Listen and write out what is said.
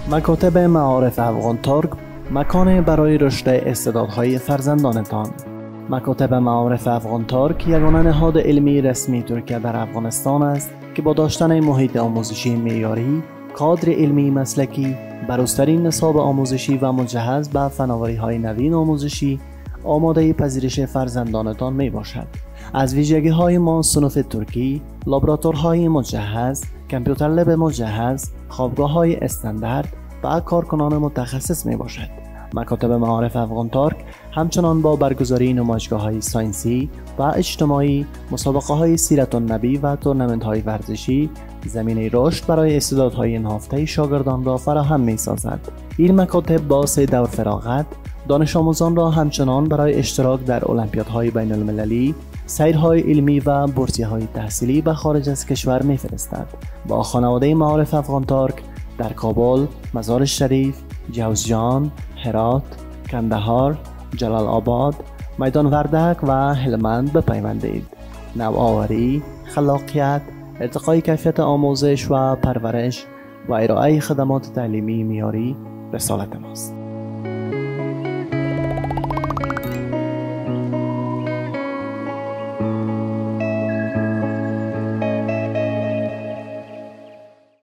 مکاتب معارف افغان ترک، مکانی برای رشد استعدادهای فرزندانتان. مکاتب معارف افغان ترک یگانه نهاد علمی رسمی ترکیه در افغانستان است که با داشتن محیط آموزشی معیاری، کادر علمی مسلکی، بروزترین نصاب آموزشی و مجهز به فناوری‌های نوین آموزشی آماده پذیرش فرزندانتان می باشد. از ویژگی‌های ما صنف ترکی، لابراتورهای مجهز، کامپیوتر لب مجهز، خوابگاه‌های استاندارد و کارکنان متخصص می باشد. مکاتب معارف افغان ترک همچنان با برگزاری نمایشگاه‌های ساینسی و اجتماعی، مسابقه‌های سیرت النبی و تورنمنت‌های ورزشی زمینه رشد برای استعدادهای نهفته شاگردان را فراهم می‌سازد. این مکاتب با 3 دور فراغت دانش آموزان را همچنان برای اشتراک در المپیادهای بین المللی، سیرهای علمی و بورسیه‌های تحصیلی به خارج از کشور می‌فرستد. با خانواده معارف افغان ترک در کابل، مزار شریف، جوزجان، هرات، کندهار، جلال آباد، میدان وردک و هلمند بپیوندید. نوآوری، خلاقیت، ارتقای کیفیت آموزش و پرورش و ارائه خدمات تعلیمی معیاری رسالت ماست.